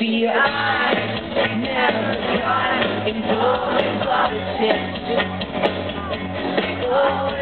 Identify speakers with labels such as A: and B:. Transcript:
A: See, I never got involved in politics. Oh,